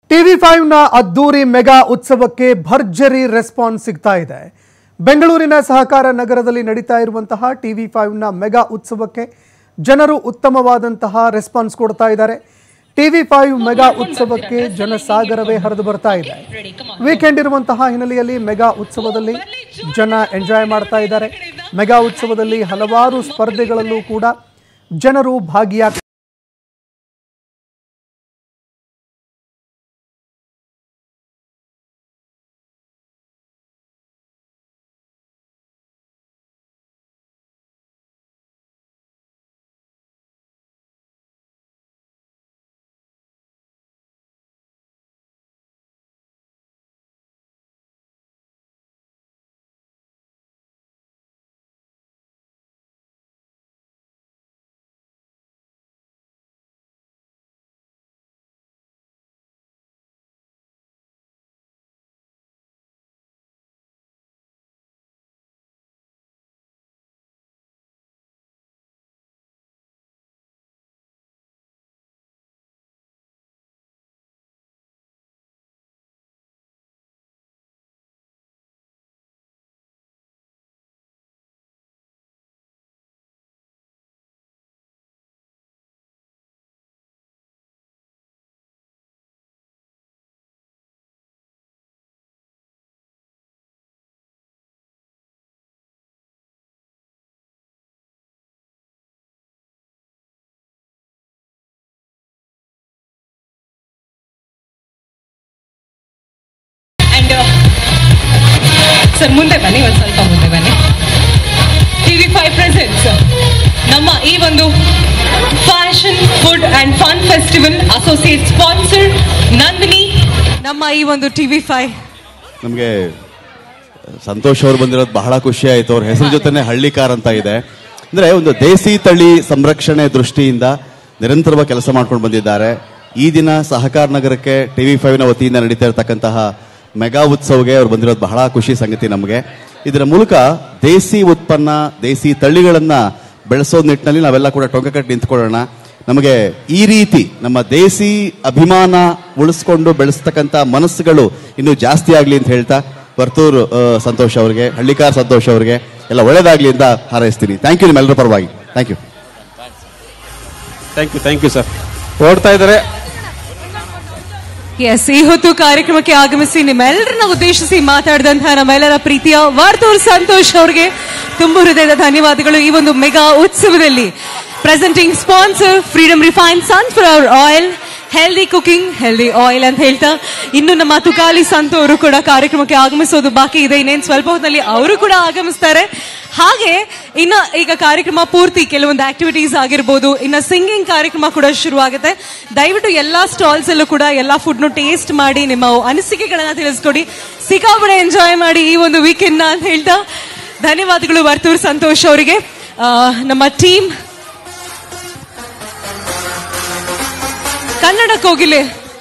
TV5 ನ ಅದ್ದೂರಿ mega ಉತ್ಸವಕ್ಕೆ ಭರ್ಜರಿ ರೆಸ್ಪಾನ್ಸ್ ಸಿಗ್ತಾ ಇದೆ. ಬೆಂಗಳೂರಿನ ಸಹಕಾರ ನಗರದಲ್ಲಿ ನಡೀತಾ ಇರುವಂತಹ TV5 ನ ಮೆಗಾ ಉತ್ಸವಕ್ಕೆ ಜನರು ಉತ್ತಮವಾದಂತಹ ರೆಸ್ಪಾನ್ಸ್ ಕೊಡ್ತಾ ಇದ್ದಾರೆ. TV5 ಮೆಗಾ ಉತ್ಸವಕ್ಕೆ ಜನಸಾಗರವೇ ಹರಿದು ಬರ್ತಾ ಇದೆ. ವೀಕೆಂಡ್ ಇರುವಂತಹ ಹಿನ್ನೆಲೆಯಲ್ಲಿ ಮೆಗಾ ಉತ್ಸವದಲ್ಲಿ ಜನ ಎಂಜಾಯ್ ಮಾಡ್ತಾ ಇದ್ದಾರೆ. ಮೆಗಾ ಉತ್ಸವದಲ್ಲಿ ಹಲವಾರು ಸ್ಪರ್ಧೆಗಳಲ್ಲೂ ಕೂಡ ಜನರು ಭಾಗಿಯಾಗ್ತಾರೆ. ಸರ್ ಮುಂದೆ ಬನ್ನಿ, ಒಂದು ಸ್ವಲ್ಪ ಮುಂದೆ ಬನ್ನಿ. TV5 ಪ್ರೆಸೆಂಟ್ಸ್ ನಮ್ಮ ಈ ಒಂದು fashion food and fun festival associate sponsor Nandini. ನಮ್ಮ ಈ ಒಂದು TV5 ನಮಗೆ ಸಂತೋಷ್ ಅವರು ಬಂದಿರೋದು ಬಹಳ ಖುಷಿ ಆಯ್ತು. ಅವ್ರ ಹೆಸರು ಜೊತೆನೆ ಹಳ್ಳಿಕಾರ್ ಅಂತ ಇದೆ. ಅಂದ್ರೆ ಒಂದು ದೇಸಿ ತಳಿ ಸಂರಕ್ಷಣೆ ದೃಷ್ಟಿಯಿಂದ ನಿರಂತರವಾಗಿ ಕೆಲಸ ಮಾಡ್ಕೊಂಡು ಬಂದಿದ್ದಾರೆ. ಈ ದಿನ ಸಹಕಾರ ನಗರಕ್ಕೆ TV5 ನ ವತಿಯಿಂದ ನಡೀತಾ ಇರತಕ್ಕಂತಹ ಮೆಗಾ ಉತ್ಸವಗೆ ಅವ್ರು ಬಂದಿರೋದು ಬಹಳ ಖುಷಿ ಸಂಗತಿ ನಮಗೆ. ಇದರ ಮೂಲಕ ದೇಸಿ ಉತ್ಪನ್ನ, ದೇಸಿ ತಳಿಗಳನ್ನ ಬೆಳೆಸೋ ನಿಟ್ಟಿನಲ್ಲಿ ನಾವೆಲ್ಲ ಕೂಡ ಟೊಂಕಕಟ್ಟು ನಿಂತ್ಕೊಳ್ಳೋಣ. ನಮಗೆ ಈ ರೀತಿ ನಮ್ಮ ದೇಸಿ ಅಭಿಮಾನ ಉಳಿಸ್ಕೊಂಡು ಬೆಳೆಸ್ತಕ್ಕಂಥ ಮನಸ್ಸುಗಳು ಇನ್ನೂ ಜಾಸ್ತಿ ಆಗ್ಲಿ ಅಂತ ಹೇಳ್ತಾ ವರ್ತೂರ್ ಸಂತೋಷ್ ಅವರಿಗೆ, ಹಳ್ಳಿಕಾರ್ ಸಂತೋಷ್ ಅವರಿಗೆ ಎಲ್ಲ ಒಳ್ಳೇದಾಗ್ಲಿ ಅಂತ ಹಾರೈಸ್ತೀನಿ. ಥ್ಯಾಂಕ್ ಯು ನಿಮ್ಮೆಲ್ಲರ ಪರವಾಗಿ. Thank you. Thank you sir. ಓಡ್ತಾ ಇದ್ದಾರೆ. ಎಸ್, ಈ ಹೊತ್ತು ಕಾರ್ಯಕ್ರಮಕ್ಕೆ ಆಗಮಿಸಿ ನಿಮ್ಮೆಲ್ಲರನ್ನ ಉದ್ದೇಶಿಸಿ ಮಾತಾಡಿದಂತಹ ನಮ್ಮೆಲ್ಲರ ಪ್ರೀತಿಯ ವರ್ತೂರ್ ಸಂತೋಷ್ ಅವರಿಗೆ ತುಂಬು ಹೃದಯದ ಧನ್ಯವಾದಗಳು. ಈ ಒಂದು ಮೆಗಾ ಉತ್ಸವದಲ್ಲಿ presenting sponsor freedom refined sunflower oil, healthy cooking, healthy oil ಅಂತ ಹೇಳ್ತಾ ಇನ್ನು ನಮ್ಮ ತುಕಾಲಿ ಸಂತು ಅವರು ಕೂಡ ಕಾರ್ಯಕ್ರಮಕ್ಕೆ ಆಗಮಿಸೋದು ಬಾಕಿ ಇದೆ. ಇನ್ನೇನು ಸ್ವಲ್ಪ ಹೊತ್ತಿನಲ್ಲಿ ಅವರು ಕೂಡ ಆಗಮಿಸ್ತಾರೆ. ಹಾಗೆ ಇನ್ನು ಈಗ ಕಾರ್ಯಕ್ರಮ ಪೂರ್ತಿ ಕೆಲವೊಂದು ಆಕ್ಟಿವಿಟೀಸ್ ಆಗಿರ್ಬೋದು, ಇನ್ನು ಸಿಂಗಿಂಗ್ ಕಾರ್ಯಕ್ರಮ ಕೂಡ ಶುರು ಆಗುತ್ತೆ. ದಯವಿಟ್ಟು ಎಲ್ಲಾ ಸ್ಟಾಲ್ಸ್ ಅಲ್ಲೂ ಕೂಡ ಎಲ್ಲಾ ಫುಡ್ ನು ಟೇಸ್ಟ್ ಮಾಡಿ ನಿಮ್ಮ ಅನಿಸಿಕೆಗಳನ್ನ ತಿಳಿಸ್ಕೊಡಿ. ಸಿಕ್ಕಾಪಟ್ಟೆ ಎಂಜಾಯ್ ಮಾಡಿ ಈ ಒಂದು ವೀಕೆಂಡ್ ನ ಅಂತ ಹೇಳ್ತಾ ಧನ್ಯವಾದಗಳು ವರ್ತೂರ್ ಸಂತೋಷ್ ಅವರಿಗೆ. ನಮ್ಮ ಟೀಮ್ ಕನ್ನಡ ಕೋಗಿಲೆ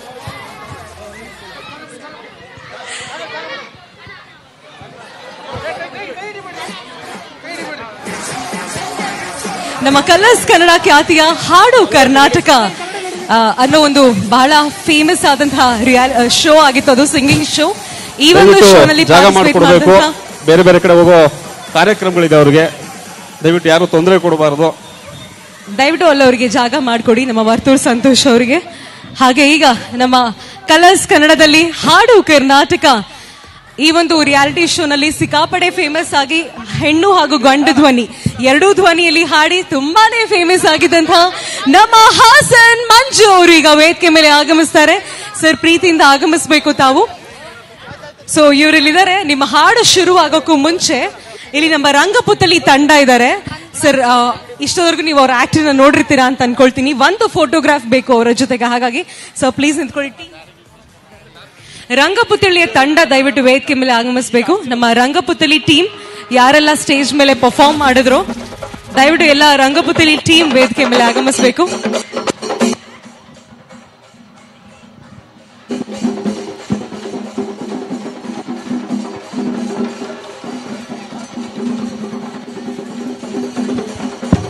ನಮ್ಮ ಕಲರ್ಸ್ ಕನ್ನಡ ಖ್ಯಾತಿಯ ಹಾಡು ಕರ್ನಾಟಕ ಅನ್ನೋ ಒಂದು ಬಹಳ ಫೇಮಸ್ ಆದಂತಹ ಶೋ ಆಗಿತ್ತು. ಅದು ಸಿಂಗಿಂಗ್ ಶೋ. ಈ ಒಂದು ಶೋನಲ್ಲಿ ಬೇರೆ ಬೇರೆ ಕಡೆ ಹೋಗೋ ಕಾರ್ಯಕ್ರಮಗಳಿದೆ ಅವರಿಗೆ. ದಯವಿಟ್ಟು ಯಾರು ತೊಂದರೆ ಕೊಡಬಾರದು. ದಯವಿಟ್ಟು ಅಲ್ಲವರಿಗೆ ಜಾಗ ಮಾಡಿಕೊಡಿ ನಮ್ಮ ವರ್ತೂರ್ ಸಂತೋಷ್ ಅವರಿಗೆ. ಹಾಗೆ ಈಗ ನಮ್ಮ ಕಲರ್ಸ್ ಕನ್ನಡದಲ್ಲಿ ಹಾಡು ಕರ್ನಾಟಕ ಈ ಒಂದು ರಿಯಾಲಿಟಿ ಶೋನಲ್ಲಿ ಸಿಕ್ಕಾಪಡೆ ಫೇಮಸ್ ಆಗಿ ಹೆಣ್ಣು ಹಾಗೂ ಗಂಡು ಧ್ವನಿ ಎರಡೂ ಧ್ವನಿಯಲ್ಲಿ ಹಾಡಿ ತುಂಬಾನೇ ಫೇಮಸ್ ಆಗಿದ್ದಂತಹ ನಮ್ಮ ಹಾಸನ್ ಮಂಜು ಅವರು ಈಗ ವೇದಿಕೆ ಮೇಲೆ ಆಗಮಿಸ್ತಾರೆ. ಸರ್, ಪ್ರೀತಿಯಿಂದ ಆಗಮಿಸಬೇಕು ತಾವು. ಸೊ ಇವರಲ್ಲಿದ್ದಾರೆ. ನಿಮ್ಮ ಹಾಡು ಶುರು ಆಗೋಕ್ಕೂ ಮುಂಚೆ ಇಲ್ಲಿ ನಮ್ಮ ರಂಗಪುತ್ತಲಿ ತಂಡ ಇದ್ದಾರೆ. ಸರ್, ಇಷ್ಟವರೆಗೂ ನೀವು ಅವ್ರ ಆಕ್ಟಿಂಗ್ ನೋಡಿರ್ತೀರಾ ಅಂತ ಅನ್ಕೊಳ್ತೀನಿ. ಒಂದು ಫೋಟೋಗ್ರಾಫ್ ಬೇಕು ಅವರ ಜೊತೆಗೆ, ಹಾಗಾಗಿ ಸೊ ಪ್ಲೀಸ್ ನಿಂತ್ಕೊಳ್ಳಿ. ರಂಗಪುತ್ತಳಿಯ ತಂಡ ದಯವಿಟ್ಟು ವೇದಿಕೆ ಮೇಲೆ ಆಗಮಿಸಬೇಕು. ನಮ್ಮ ರಂಗಪುತ್ತಲಿ ಟೀಮ್ ಯಾರೆಲ್ಲ ಸ್ಟೇಜ್ ಮೇಲೆ ಪರ್ಫಾರ್ಮ್ ಮಾಡಿದ್ರು ದಯವಿಟ್ಟು ಎಲ್ಲ ರಂಗಪುತ್ತಲಿ ಟೀಮ್ ವೇದಿಕೆ ಮೇಲೆ ಆಗಮಿಸಬೇಕು.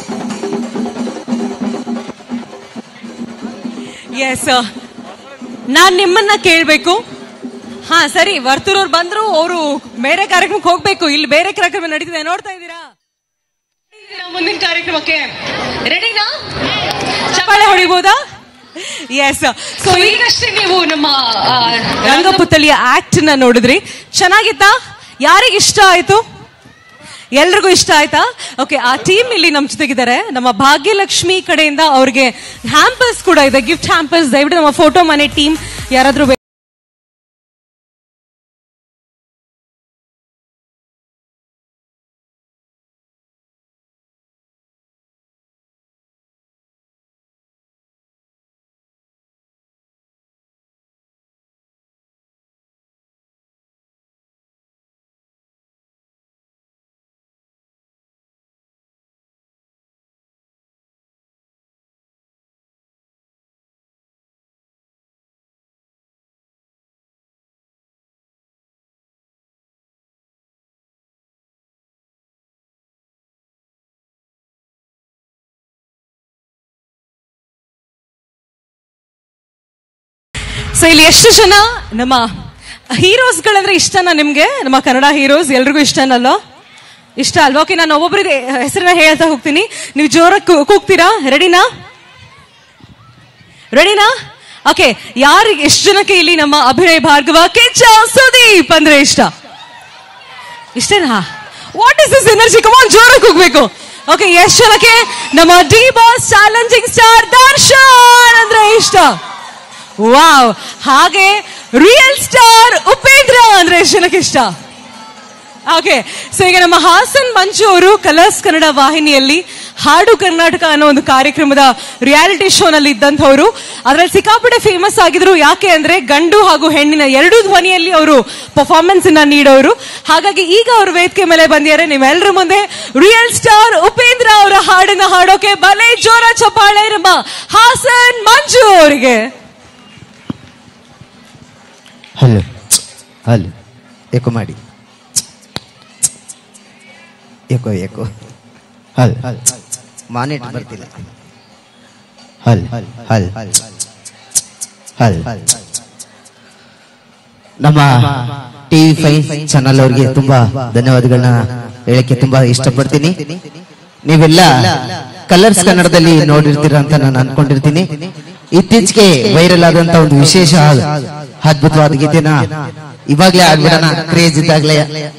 ಎಸ್, ನಾನ್ ನಿಮ್ಮನ್ನ ಕೇಳ್ಬೇಕು. ಹಾ ಸರಿ, ವರ್ತೂರ್ ಅವ್ರು ಬಂದ್ರು, ಅವರು ಬೇರೆ ಕಾರ್ಯಕ್ರಮಕ್ಕೆ ಹೋಗ್ಬೇಕು, ಇಲ್ಲಿ ಬೇರೆ ಕಾರ್ಯಕ್ರಮ ನಡೀತಿದೆ, ನೋಡ್ತಾ ಇದ್ದೀರಾ? ಮುಂದಿನ ಕಾರ್ಯಕ್ರಮಕ್ಕೆ ರೆಡಿನಾ? ಚಪ್ಪಾಳೆ ಹೊಡಿಬಹುದಾ? ಎಸ್. ಸೊ ಈಗಷ್ಟೇ ನೀವು ನಮ್ಮ ರಂಗಪುತ್ತಳಿಯ ಆಕ್ಟ್ ನ ನೋಡಿದ್ರಿ, ಚೆನ್ನಾಗಿತ್ತಾ? ಯಾರಿಗೆ ಇಷ್ಟ ಆಯ್ತು? ಎಲ್ರಿಗೂ ಇಷ್ಟ ಆಯ್ತಾ? ಓಕೆ, ಆ ಟೀಮ್ ಇಲ್ಲಿ ನಮ್ ಜೊತೆಗಿದ್ದಾರೆ. ನಮ್ಮ ಭಾಗ್ಯಲಕ್ಷ್ಮಿ ಕಡೆಯಿಂದ ಅವ್ರಿಗೆ ಹ್ಯಾಂಪರ್ಸ್ ಕೂಡ ಇದೆ, ಗಿಫ್ಟ್ ಹ್ಯಾಂಪರ್ಸ್. ದಯವಿಟ್ಟು ನಮ್ಮ ಫೋಟೋ ಮನೆ ಟೀಮ್ ಯಾರಾದ್ರೂ ಸೊ ಇಲ್ಲಿ ಎಷ್ಟು ಜನ ನಮ್ಮ ಹೀರೋಸ್ಗಳಂದ್ರೆ ಇಷ್ಟನಾ ನಿಮ್ಗೆ? ನಮ್ಮ ಕನ್ನಡ ಹೀರೋಸ್ ಎಲ್ರಿಗೂ ಇಷ್ಟನಲ್ಲ? ಇಷ್ಟ ಅಲ್ವಾ? ಓಕೆ, ನಾನು ಒಬ್ಬೊಬ್ಬರಿಗೆ ಹೆಸರನ್ನ ಹೇಳ್ತಾ ಹೋಗ್ತೀನಿ, ನೀವು ಜೋರಾಗಿ ಕೂಗ್ತೀರಾ. ರೆಡಿನಾ? ರೆಡಿನಾ? ಓಕೆ, ಯಾರಿಗೆ ಎಷ್ಟು ಜನಕ್ಕೆ ಇಲ್ಲಿ ನಮ್ಮ ಅಭಿನಯ ಭಾರ್ಗವ, ಕಿಚ್ಚ ಸುದೀಪ್ ಅಂದ್ರೆ ಇಷ್ಟ? ಇಷ್ಟೇನಾ? What is this energy? Come on, ಜೋರಾಗಿ ಕೂಗ್ಬೇಕು. ಓಕೆ, ಎಷ್ಟು ಜನಕ್ಕೆ ನಮ್ಮ D boss challenging star Darshan ಅಂದ್ರೆ ಇಷ್ಟ? ವಾವ್. ಹಾಗೆ ರಿಯಲ್ ಸ್ಟಾರ್ ಉಪೇಂದ್ರ ಅಂದ್ರೆ ಎಷ್ಟು ಜನಕ್ಕೆ ಇಷ್ಟ? ಓಕೆ, ಸೊ ಈಗ ನಮ್ಮ ಹಾಸನ್ ಮಂಜು ಅವರು ಕಲರ್ಸ್ ಕನ್ನಡ ವಾಹಿನಿಯಲ್ಲಿ ಹಾಡು ಕರ್ನಾಟಕ ಅನ್ನೋ ಒಂದು ಕಾರ್ಯಕ್ರಮದ ರಿಯಾಲಿಟಿ ಶೋ ನಲ್ಲಿ ಇದ್ದಂಥವ್ರು. ಅದ್ರಲ್ಲಿ ಸಿಕ್ಕಾಪಟ್ಟೆ ಫೇಮಸ್ ಆಗಿದ್ರು. ಯಾಕೆ ಅಂದ್ರೆ ಗಂಡು ಹಾಗೂ ಹೆಣ್ಣಿನ ಎರಡೂ ಧ್ವನಿಯಲ್ಲಿ ಅವರು ಪರ್ಫಾರ್ಮೆನ್ಸ್ ಅನ್ನ ನೀಡೋರು. ಹಾಗಾಗಿ ಈಗ ಅವರು ವೇದಿಕೆ ಮೇಲೆ ಬಂದಿದ್ದಾರೆ. ನೀವೆಲ್ಲರ ಮುಂದೆ ರಿಯಲ್ ಸ್ಟಾರ್ ಉಪೇಂದ್ರ ಅವರ ಹಾಡನ್ನ ಹಾಡೋಕೆ ಬಲೆ ಜೋರ ಚಪ್ಪಾಳೆ ನಮ್ಮ ಹಾಸನ್ ಮಂಜು ಅವರಿಗೆ. ಹಲೋ ಹಲೋ, ಏಕೋ ಮಾಡಿ, ಏಕೋ ಏಕೋ, ಹಲ್ ಮಾನಿಟ್ ಬರ್ತಿಲ್ಲ, ಹಲ್ ಹಲ್ ಹಲ್ ಹಲ್. ನಮ್ಮ TV5 ಚಾನಲ್ ಅವ್ರಿಗೆ ತುಂಬಾ ಧನ್ಯವಾದಗಳನ್ನ ಹೇಳಕ್ಕೆ ತುಂಬಾ ಇಷ್ಟಪಡ್ತೀನಿ. ನೀವೆಲ್ಲ ಕಲರ್ಸ್ ಕನ್ನಡದಲ್ಲಿ ನೋಡಿರ್ತೀರ ಅಂತ ನಾನು ಅನ್ಕೊಂಡಿರ್ತೀನಿ. ಇತ್ತೀಚೆಗೆ ವೈರಲ್ ಆದಂತ ಒಂದು ವಿಶೇಷ ಅದ್ಭುತವಾದ ಗೀತೆನ ಇವಾಗ್ಲೇ ಆಗ್ಬಿಡೋಣ, ಕ್ರೇಜ್ ಇದ್ದಾಗ್ಲೇ.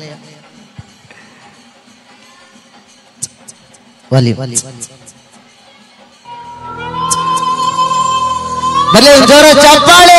ಬರಲಿ ಜೋರ ಚಪ್ಪಾಳೆ.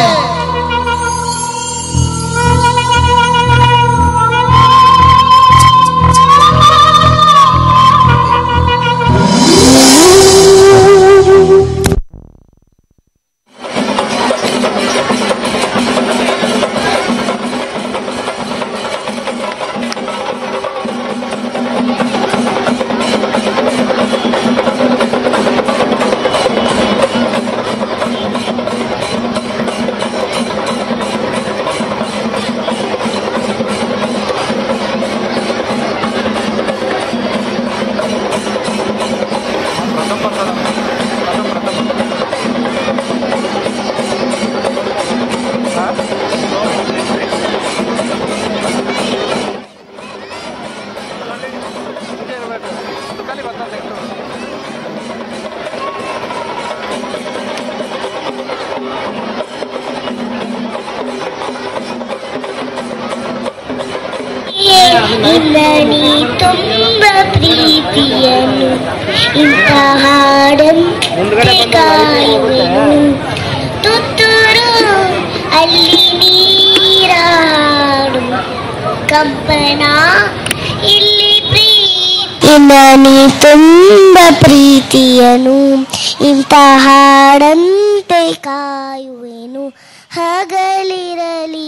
ಇಲ್ಲನಿ ತುಂಬ ಪ್ರೀತಿಯನ್ನು ಇಂಥ ಹಾಡಂತೆ ಕಾಯುವೆನು. ತುತ್ತೂರು ಅಲ್ಲಿ ನೀರ ಹಾಡು ಕಂಪನ ಇಲ್ಲಿ ಪ್ರೀತಿ. ಇಲ್ಲನಿ ತುಂಬ ಪ್ರೀತಿಯನ್ನು ಇಂಥ ಹಾಡಂತೆ ಕಾಯುವೆನು. ಹಗಲಿರಲಿ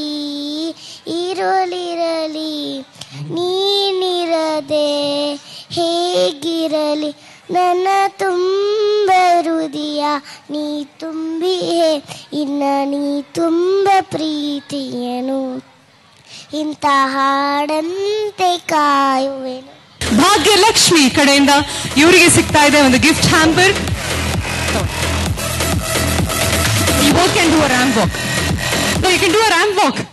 ಇರಲಿರಲಿ ನೀನಿರದೆ ಹೇಗಿರಲಿ ನನ್ನ ತುಂಬ ಹೃದಯ ನೀ ತುಂಬಿಯೇ ಇನ್ನ ನೀ ತುಂಬ ಪ್ರೀತಿಯನು ಇಂಥ ಹಾಡಂತೆ ಕಾಯುವೆನು. ಭಾಗ್ಯಲಕ್ಷ್ಮಿ ಕಡೆಯಿಂದ ಇವರಿಗೆ ಸಿಗ್ತಾ ಇದೆ ಒಂದು gift hamper. both can do a ramp walk. No, you can do a ramp walk.